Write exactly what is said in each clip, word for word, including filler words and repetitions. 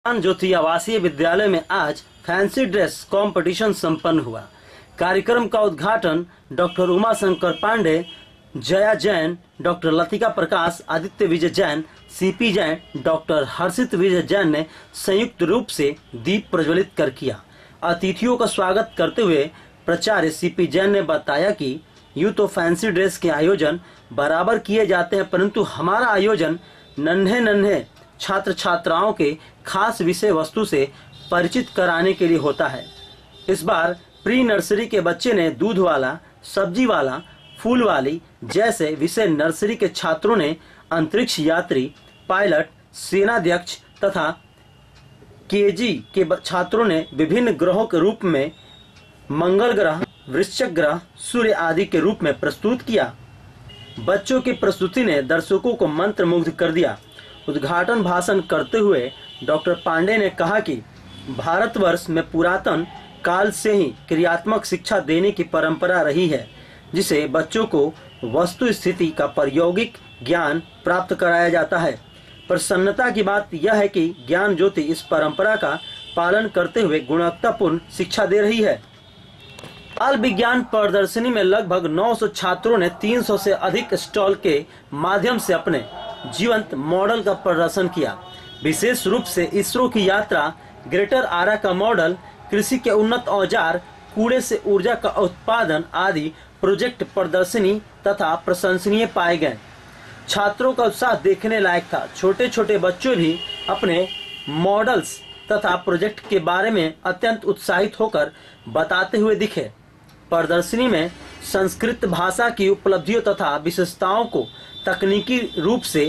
ज्ञान ज्योति आवासीय विद्यालय में आज फैंसी ड्रेस कंपटीशन संपन्न हुआ। कार्यक्रम का उद्घाटन doctor Uma Shankar Pandey, Jaya Jain, doctor Latika Prakash, Aditya Vijay Jain, CP Jain, doctor Harshit Vijay Jain ने संयुक्त रूप से दीप प्रज्वलित कर किया। अतिथियों का स्वागत करते हुए प्राचार्य सीपी जैन ने बताया कि यूं तो फैंसी ड्रेस के आयोजन बराबर किए जाते हैं, परंतु हमारा आयोजन नन्हे नन्हे छात्र छात्राओं के खास विषय वस्तु से परिचित कराने के लिए होता है। इस बार प्री नर्सरी के बच्चे ने दूध वाला, सब्जी वाला, फूल वाली जैसे विषय नर्सरी के छात्रों ने अंतरिक्ष यात्री, पायलट, सेनाध्यक्ष तथा केजी के छात्रों ने विभिन्न ग्रहों के रूप में मंगल ग्रह, वृश्चिक ग्रह, सूर्य आदि के रूप में प्रस्तुत किया। बच्चों की प्रस्तुति ने दर्शकों को मंत्रमुग्ध कर दिया। उद्घाटन भाषण करते हुए डॉक्टर पांडे ने कहा कि भारतवर्ष में पुरातन काल से ही क्रियात्मक शिक्षा देने की परंपरा रही है, जिसे बच्चों को वस्तु स्थिति का प्रायोगिक ज्ञान प्राप्त कराया जाता है। प्रसन्नता की बात यह है कि ज्ञान ज्योति इस परंपरा का पालन करते हुए गुणवत्तापूर्ण शिक्षा दे रही है। बाल विज्ञान प्रदर्शनी में लगभग नौ सौ छात्रों ने तीन सौ से अधिक स्टॉल के माध्यम से अपने जीवंत मॉडल का प्रदर्शन किया। विशेष रूप से इसरो की यात्रा, ग्रेटर आरा का मॉडल, कृषि के उन्नत औजार, कूड़े से ऊर्जा का उत्पादन आदि प्रोजेक्ट प्रदर्शनी तथा प्रशंसनीय पाए गए। छात्रों का उत्साह देखने लायक था। छोटे छोटे बच्चों भी अपने मॉडल्स तथा प्रोजेक्ट के बारे में अत्यंत उत्साहित होकर बताते हुए दिखे। प्रदर्शनी में संस्कृत भाषा की उपलब्धियों तथा विशेषताओं को तकनीकी रूप से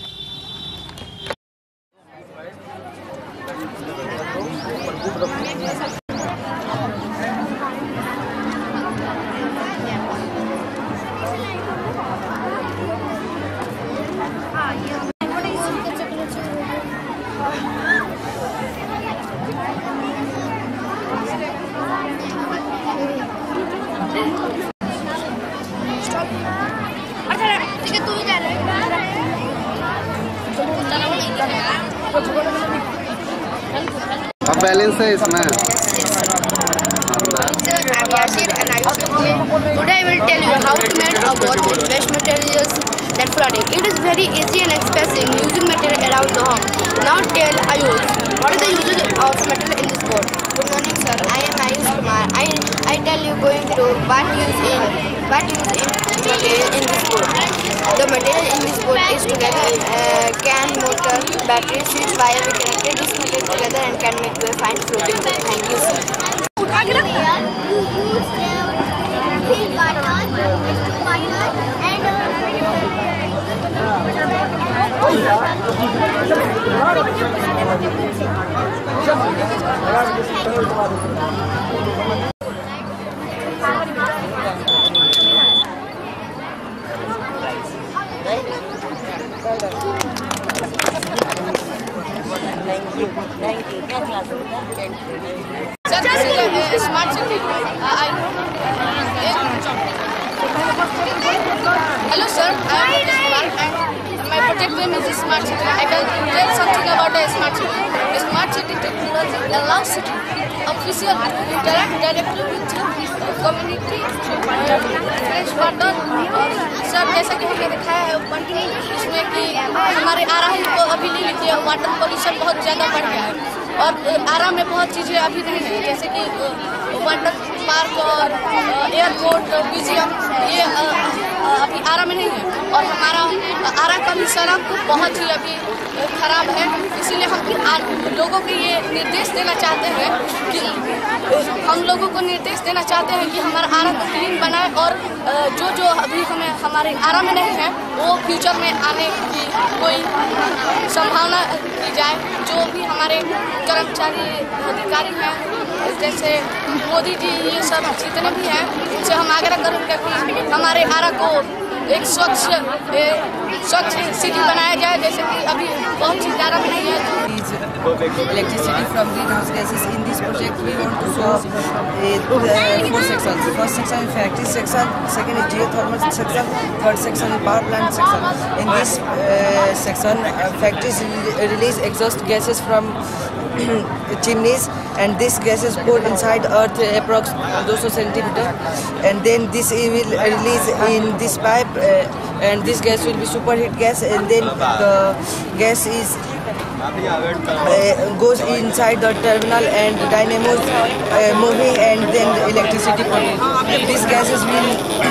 अब बैलेंस है इसमें। Today I will tell you how to make a board with waste materials that flooding. It is very easy and expensive using material around the home. Now tell Ayush, what is the usage of material in this board? Good morning, sir. I am Ayush Kumar. I I tell you going through what use in what use in material in this board. The material in this board is together uh, can, motor, battery, switch, wire. We connected this material together and can make a fine floating board. Thank you, sir. Thank you. Thank you. Sir, this is a smart city. Uh, I, hello, sir. I am Kumar and my project name is Smart City. I can tell something about a smart city. The smart city technology allows city officials to interact directly with the community. Sir, जैसा कि हमने दिखाया है ऊपर इसमें कि हमारे आरा को अभी नहीं लिखी है, वाटर पोल्यूशन बहुत ज़्यादा बढ़ गया है और आरा में बहुत चीज़ें अभी नहीं है, जैसे कि वाटर पार्क और एयरपोर्ट, म्यूजियम, ये अभी आरा में नहीं है। और हमारा आरा का भी सड़क बहुत ही अभी खराब है, इसीलिए हम लोगों को ये निर्देश देना चाहते हैं कि हम लोगों को निर्देश देना चाहते हैं कि हमारा आरा को क्लीन बनाए और जो जो अभी हमें हमारे आरा में नहीं है वो फ्यूचर में आने की कोई संभावना की जाए। जो भी हमारे कर्मचारी अधिकारी हैं, जैसे मोदी जी, ये सब जितने भी हैं, उनसे हम आग्रह करेंगे कि हमारे आरा को एक स्वच्छ स्वच्छ सिटी बनाया जाए, जैसे कि अभी बहुत सी ज़्यादा नहीं है। Electricity from greenhouse gases. In this project, we want to solve uh, four sections. First section is factory section, second is geothermal section, third section is power plant section. In this uh, section, uh, factories release exhaust gases from chimneys, and this gas is poured inside earth approx two hundred centimeter, and then this will release in this pipe, uh, and this gas will be superheat gas, and then the gas is uh, goes inside the terminal and dynamos uh, moving, and then the electricity produced. These gases will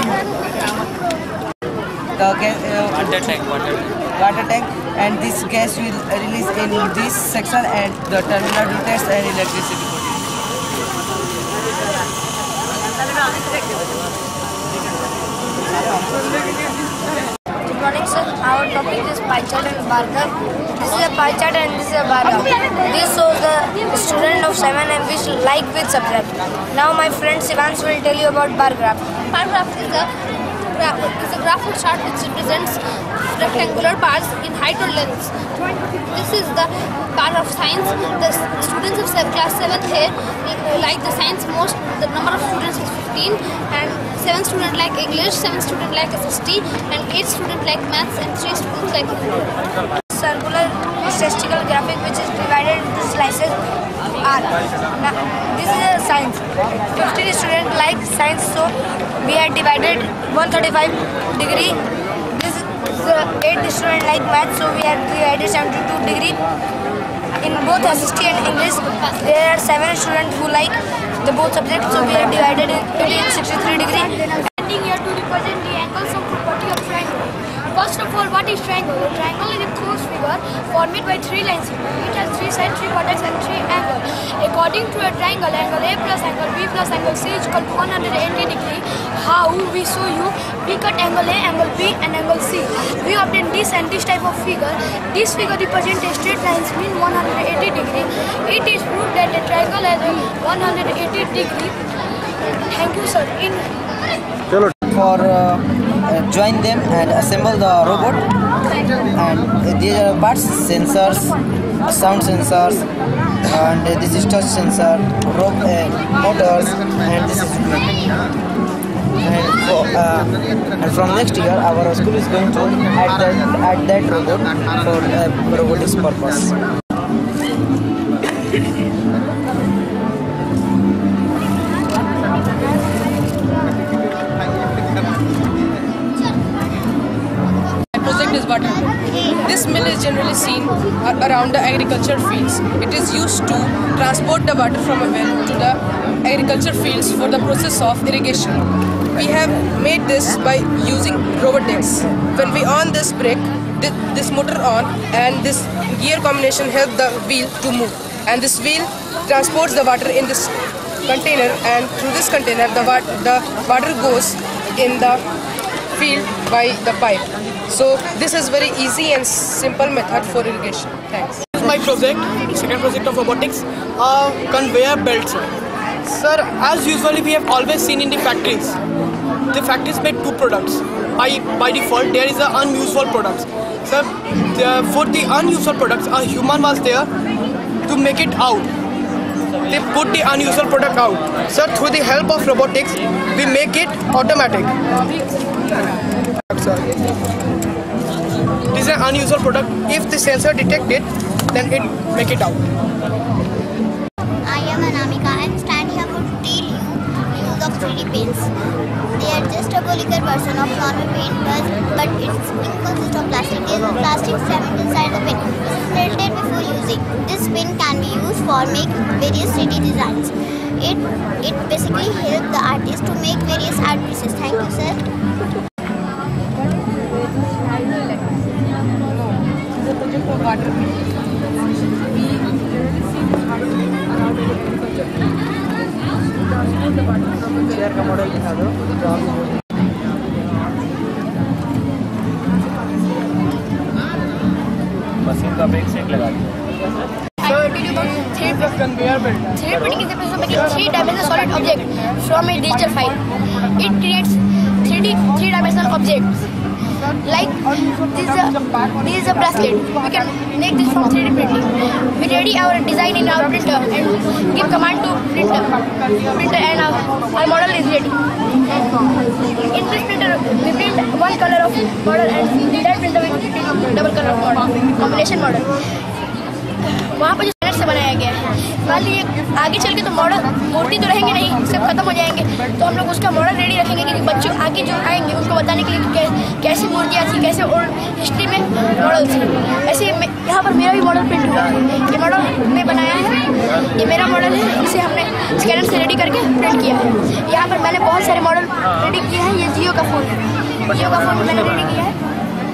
the gas, uh, water tank, water tank. water tank, and this gas will release in this section, and the terminal rotates and electricity Good morning, sir. Our topic is pie chart and bar graph. This is a pie chart and this is a bar graph. This shows the student of seven M which like with subject. Now my friend Sivans will tell you about bar graph. Bar graph is a graph, is a graphic chart which represents rectangular bars in height or length. This is the bar of science. The students of class seventh here like the science most. The number of students is fifteen, and seven students like English, seven students like S S T, and eight students like maths, and three students like Circular statistical graphic which is divided into slices are. Now, this is a science. fifteen students like science, so we are divided one hundred thirty-five degree. This is uh, eight students like math, so we are divided seventy-two degree. In both S S T and English, there are seven students who like the both subjects, so we are divided in sixty-three degree. Standing here to represent the angles of property of triangle. First of all, what is triangle? A triangle is a closed figure formed by three lines. It has three sides, three vertex, and three angles. According to a triangle, angle A plus angle B plus angle C is equal to one hundred eighty degree. How we show you? We cut angle A, angle B, and angle C. We obtain this and this type of figure. This figure represents a straight line mean one hundred eighty degree. It is proved that a triangle has a one hundred eighty degree. Thank you, sir. In for uh, uh, join them and assemble the robot, and these are parts: sensors, sound sensors, and uh, this is touch sensor, rope, uh, motors, and this is and, for, uh, and from next year our school is going to add that add that robot for uh, robotics purpose. Is butter. This mill is generally seen around the agriculture fields. It is used to transport the water from a well to the agriculture fields for the process of irrigation. We have made this by using robotics. When we on this brake, this motor on, and this gear combination helps the wheel to move, and this wheel transports the water in this container, and through this container the, wa the water goes in the field by the pipe. So this is very easy and simple method for irrigation. Thanks. This is my project, second project of robotics, uh, conveyor belts. Sir, as usually we have always seen in the factories, the factories make two products. By, by default, there is an unuseful products. Sir, the, for the unuseful products, a human was there to make it out. They put the unuseful product out. Sir, through the help of robotics, we make it automatic. Sir. This is an unusual product. If the sensor detects it, then it make it out. I am Anamika. I am standing here to tell you use of three D paints. They are just a polymer version of normal paint, but, but its ink consists of plastic. There is a plastic cement inside the pen. This is melted before using. This pen can be used for make various three D designs. It it basically helps the artist to make various art pieces. Thank you, sir. Chair का model दिखा दो। Machine का break set लगा दो। I will tell you about three D conveyor belt. three D printing is the process of making three-dimensional solid object from a digital file. It creates three D three-dimensional objects. Like this is a this is a bracelet. We can make this from three D printing. We ready our design in our printer and give command to printer. Printer and our, our model is ready. In this printer, we print one color of model, and that printer we print double color of model, combination model. वहाँ पर जो से बनाया गया है। मान लीजिए आगे चल के तो मॉडल मूर्ति तो रहेंगे नहीं, सब खत्म हो जाएंगे, तो हम लोग उसका मॉडल रेडी रखेंगे क्योंकि बच्चों आगे जो आएंगे उनको बताने के लिए कै, कैसी मूर्तियाँ थी, कैसे और हिस्ट्री में मॉडल थी। ऐसे यहाँ पर मेरा भी मॉडल प्रिंट हुआ है, ये मॉडल मैं बनाया है, ये मेरा मॉडल है, इसे हमने स्कैनर से रेडी करके प्रिंट किया है। यहाँ पर मैंने बहुत सारे मॉडल रेडी किए हैं। ये जियो का फ़ोन है, जियो का फ़ोन मैंने रेडी किया है।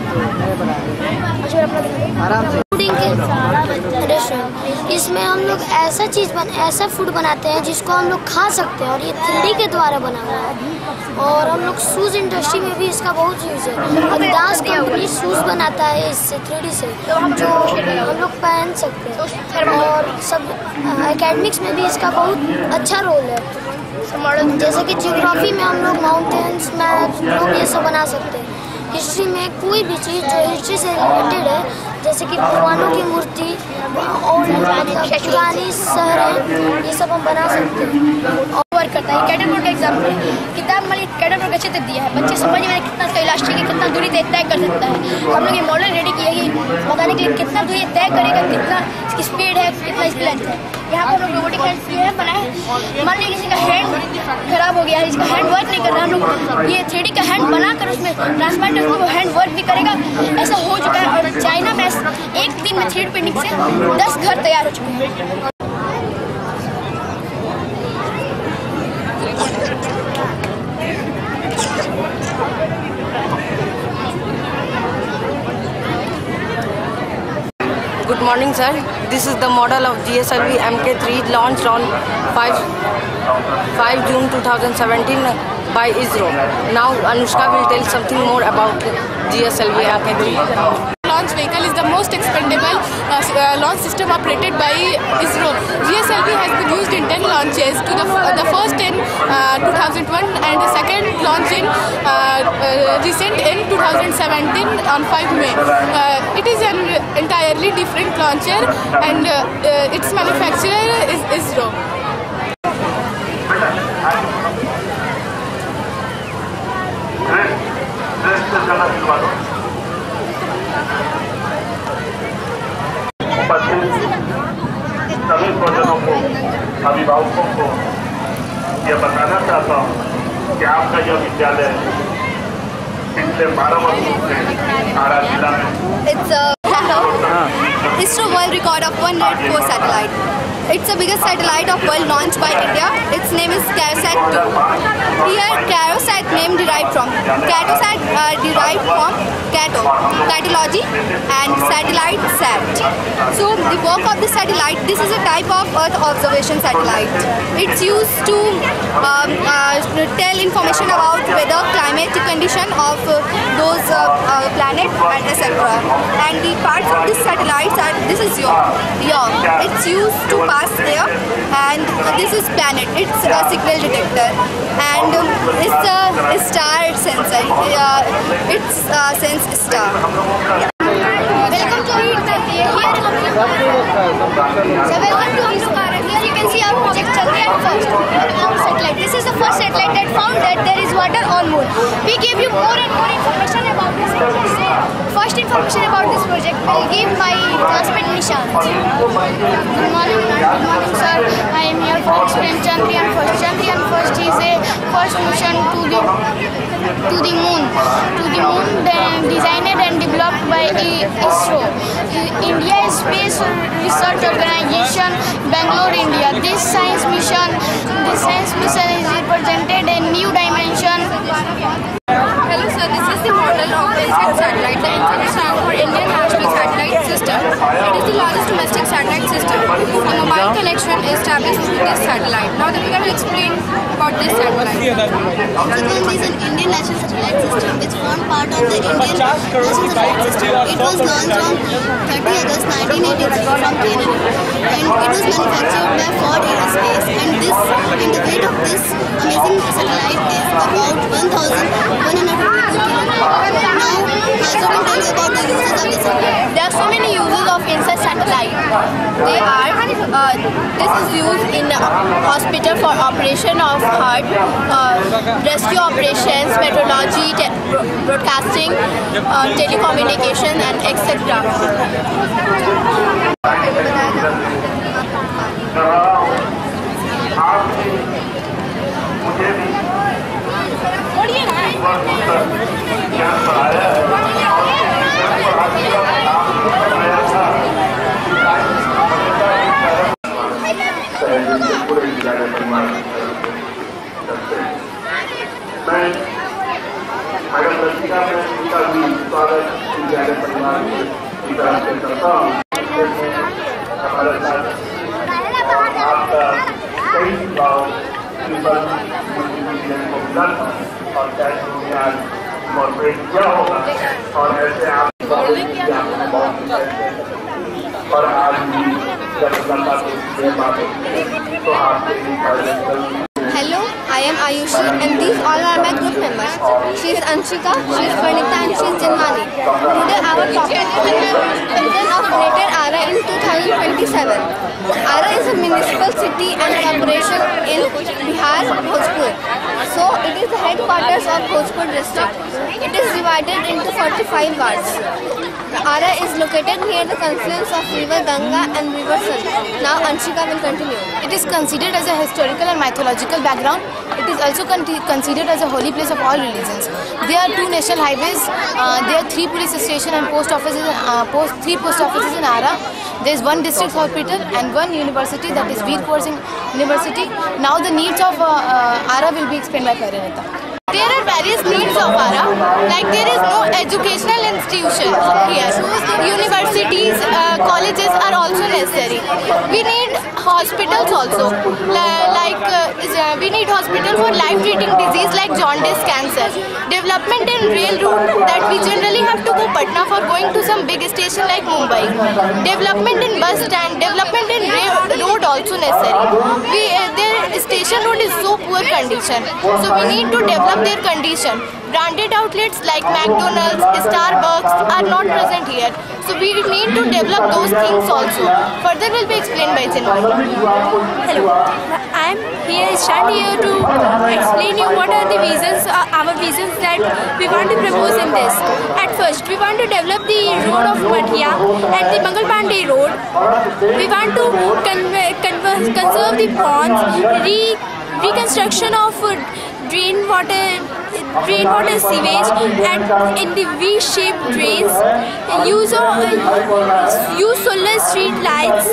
इसमें हम लोग ऐसा चीज़ बन ऐसा फूड बनाते हैं जिसको हम लोग खा सकते हैं, और ये थ्री डी के द्वारा बना हुआ है। और हम लोग शूज़ इंडस्ट्री में भी इसका बहुत यूज़ है। अडिडास कंपनी शूज़ बनाता है इससे थ्री डी से, जो हम लोग पहन सकते हैं। और सब एकेडमिक्स में भी इसका बहुत अच्छा रोल है। मॉडल जैसे कि जियोग्राफी में हम लोग माउंटेन्स, मैप्स, लोग ये सब बना सकते हैं। हिस्ट्री में कोई भी चीज़ जो हिस्ट्री से रिलेटेड है, जैसे कि भगवानों की मूर्ति और पुरानी शहरें, ये सब हम बना सकते हैं। और वर्क करता है कैडर बोर्ड का एग्जाम्पल है। किताब वाली कैडर बोर्ड का चित्र दिया है, बच्चे समझ में कितना इसका इलास्टिक है, कितना दूरी तय तय कर सकता है। हम लोग ये मॉडल रेडी किया है बताने के लिए कितना दूरी तय करेगा, कितना इसकी स्पीड है, कितना इसकी लेंथ है। यहाँ पर हम लोग रोबोटिक हैंड किए हैं बनाए। मान लीजिए किसी का हैंड खराब हो गया है, इसका हैंड वर्क नहीं कर रहा, हम लोग ये थ्री डी का हैंड बनाकर उसमें ट्रांसपेरेंट उसको हैंड वर्क भी करेगा। ऐसा हो चुका है। और चाइना में एक दिन में थ्री डी प्रिंटिंग से दस घर तैयार हो चुके हैं। Good morning, sir. This is the model of G S L V M K three launched on five June two thousand seventeen by ISRO. Now Anushka will tell something more about G S L V M K three. Launch vehicle is the most expendable uh, launch system operated by ISRO. G S L V has been used in ten launches, to the, uh, the first in uh, two thousand one and the second launch in uh, uh, recent in two thousand seventeen on five May. Uh, it is an entirely different launcher, and uh, uh, its manufacturer is ISRO. सभी स्वजनों को, अभिभावकों को यह बताना चाहता हूँ कि आपका यह विद्यालय पिछले बारह वर्षों से आरा जिला में It's a ISRO world record of one hundred four satellite. It's the biggest satellite of world launched by India. Its name is CaroSat two. Here, CaroSat name derived from CatoSat uh, derived from Cato, Catology, and satellite sat. So the work of this satellite, this is a type of Earth observation satellite. It's used to um, uh, tell information about weather, climate condition of uh, those uh, uh, planet and et cetera. And the parts of this satellite are this is your your. It's used to pass there, and this is planet. It's a signal detector, and um, it's a star sensor. Uh, it's uh, sense star. Yeah. Welcome to here. So welcome to Ismar. Here you can see our project Chandrayaan first. Satellite. This is the first satellite that found that there is water on moon. We give you more and more information about this. First information about this project will give my classmate Nishant. Good morning, good morning, sir. I am here for explain Chandrayaan first. Chandrayaan first is a first mission to the to the moon. To the moon, then designed and developed by ISRO, India Space Research Organization, Bangalore, India. This science mission, this science mission is represented a new dimension. Hello sir, this is the model of INSAT satellite. The INSAT stands for Indian National Satellite System. It is the largest domestic satellite system. A mobile connection is established with this satellite. Now the speaker will explain about this satellite. INSAT is an Indian National Satellite System which formed part of the Indian National Satellite System. It was launched on thirtieth August nineteen eighty-three from Canada, and it was manufactured by Ford Aerospace. And this and the weight of this amazing satellite is about one thousand one hundred fifty kilograms. Now, Azra will tell you about the uses of this satellite. There are so many uses of INSAT satellite. They are, uh, this is used in hospital for operation of heart, uh, rescue operations, meteorology, te broadcasting, uh, telecommunication, and et cetera. कर रहा हूँ। आपने मुझे भी ज्ञान पढ़ाया है और पढ़ाने का काम बनाया था। पूरे विद्यालय परिवार मैं अगर लड़कियां में उनका भी स्वागत विद्यालय परिवार की तरफ से करता हूँ। हमारे साथ आपका कई गाँव को मिला था और कैसे आज कॉर्पोरेट किया होगा और ऐसे आप और आज भी जब बात तो आपके Hello, I am Ayushi and these all are my group members. She is Anshika, she is Pranita and she is Janmani. Today our topic is Vision of Greater Ara in two thousand twenty-seven. Ara is a municipal city and corporation in Bihar, Bhojpur. So it is the headquarters of Bhojpur district. It is divided into forty-five wards. The Ara is located near the confluence of river Ganga and river Son. Now Anshika will continue. It is considered as a historical and mythological background. It is also con considered as a holy place of all religions. There are two national highways. Uh, there are three police stations and post offices. Uh, post three post offices in Ara. There is one district hospital and one university, that is Veer Kaur Singh University. Now the needs of uh, uh, Ara will be explained by Pranita. There are various needs of Ara, like there is no educational institution here. Universities, uh, colleges are also necessary. We need hospitals also, like uh, we need hospital for life-threatening disease like jaundice, cancer. Development in rail route, that we generally have to go Patna for going to some big station like Mumbai. Development in bus stand, development in rail road also necessary. We uh, their station road is so poor condition, so we need to develop their condition. Branded outlets like McDonald's, Starbucks are not present here, so we need to develop those things also. Further will be explained by Janmani. Hello, I am here, stand here to explain you what are the visions, uh, our visions that we want to propose in this. At first, we want to develop the road of Mathia and the Mangal Pandey road. We want to con con conserve the ponds, re reconstruction of uh, drain water, drain water sewage, and in the V-shaped drains, use of uh, use solar street lights.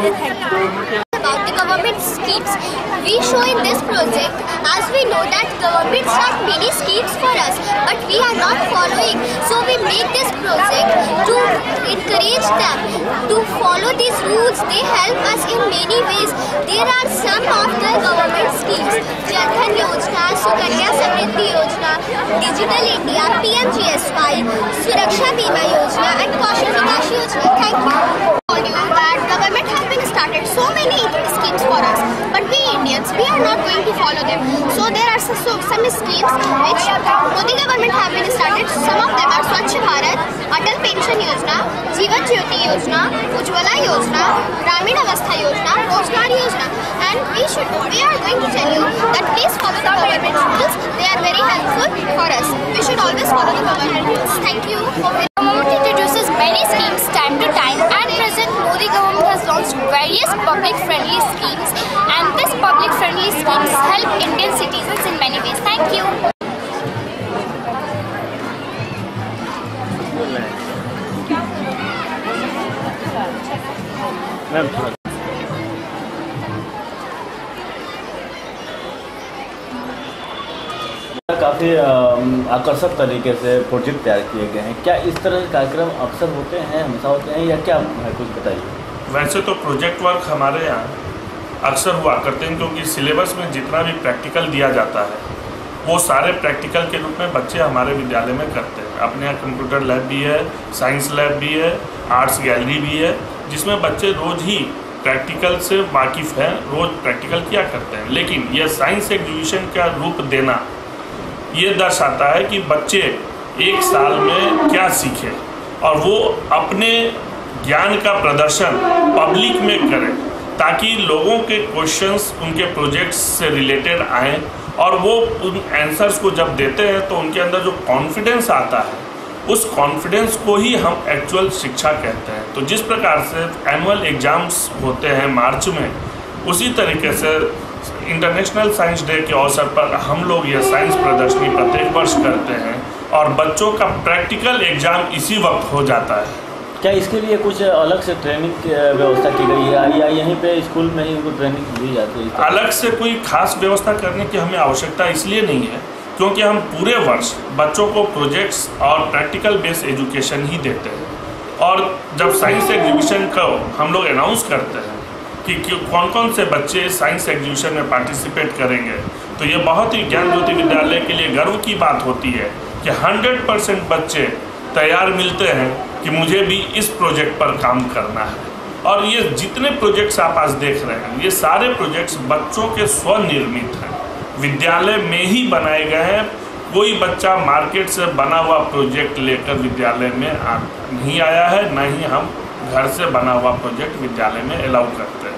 About the government schemes we show in this project, as we know that government start many schemes for us, but we are not following. So we make this project to encourage them to follow these rules. They help us in many ways. There are some of the government schemes: Jan Dhan Yojana, Sukanya Samriddhi Yojana, Digital India, P M G S Y, Suraksha Bima Yojana, and Kaushal Vikas Yojana. Thank you. Told you that government has been started so many schemes for us, but we Indians, we are not going to follow them. So there are some, so, some schemes which Modi government have been started. Some of them are Swachh Bharat, Atal Pension Yojana, Jeevan Jyoti Yojana, Ujjwala Yojana, Gramin Avastha Yojana, Rozgar Yojana. And we should, we are going to tell you that please follow the government rules. They are very helpful for us. We should always follow the government rules. Thank you. The government introduces many schemes time to time. At present, Modi government has launched various public-friendly schemes, and these public-friendly schemes help Indian citizens in many ways. Thank you. काफ़ी आकर्षक तरीके से project तैयार किए गए हैं। क्या इस तरह के कार्यक्रम अक्सर होते हैं, हमेशा होते हैं, या क्या है, कुछ बताइए। वैसे तो प्रोजेक्ट वर्क हमारे यहाँ अक्सर हुआ करते हैं, क्योंकि सिलेबस में जितना भी प्रैक्टिकल दिया जाता है वो सारे प्रैक्टिकल के रूप में बच्चे हमारे विद्यालय में करते हैं। अपने यहाँ कंप्यूटर लैब भी है, साइंस लैब भी है, आर्ट्स गैलरी भी है, जिसमें बच्चे रोज़ ही प्रैक्टिकल से वाकिफ़ हैं, रोज़ प्रैक्टिकल किया करते हैं। लेकिन यह साइंस एग्जीबिशन का रूप देना ये दर्शाता है कि बच्चे एक साल में क्या सीखें और वो अपने ज्ञान का प्रदर्शन पब्लिक में करें, ताकि लोगों के क्वेश्चंस उनके प्रोजेक्ट्स से रिलेटेड आएँ और वो उन आंसर्स को जब देते हैं तो उनके अंदर जो कॉन्फिडेंस आता है, उस कॉन्फिडेंस को ही हम एक्चुअल शिक्षा कहते हैं। तो जिस प्रकार से एनुअल एग्ज़ाम्स होते हैं मार्च में, उसी तरीके से इंटरनेशनल साइंस डे के अवसर पर हम लोग ये साइंस प्रदर्शनी प्रत्येक वर्ष करते हैं और बच्चों का प्रैक्टिकल एग्जाम इसी वक्त हो जाता है। क्या इसके लिए कुछ अलग से ट्रेनिंग की व्यवस्था की गई है या यहीं पे स्कूल में ही उनको ट्रेनिंग दी जाती है? अलग से कोई खास व्यवस्था करने की हमें आवश्यकता इसलिए नहीं है क्योंकि हम पूरे वर्ष बच्चों को प्रोजेक्ट्स और प्रैक्टिकल बेस्ड एजुकेशन ही देते हैं। और जब साइंस एग्जीबिशन को हम लोग अनाउंस करते हैं कि कौन कौन से बच्चे साइंस एग्जीबिशन में पार्टिसिपेट करेंगे, तो ये बहुत ही ज्ञान ज्योति विद्यालय के लिए गर्व की बात होती है कि सौ परसेंट बच्चे तैयार मिलते हैं कि मुझे भी इस प्रोजेक्ट पर काम करना है। और ये जितने प्रोजेक्ट्स आप आज देख रहे हैं, ये सारे प्रोजेक्ट्स बच्चों के स्वनिर्मित हैं, विद्यालय में ही बनाए गए हैं। कोई बच्चा मार्केट से बना हुआ प्रोजेक्ट लेकर विद्यालय में नहीं आया है, न ही हम घर से बना हुआ प्रोजेक्ट विद्यालय में अलाउ करते हैं।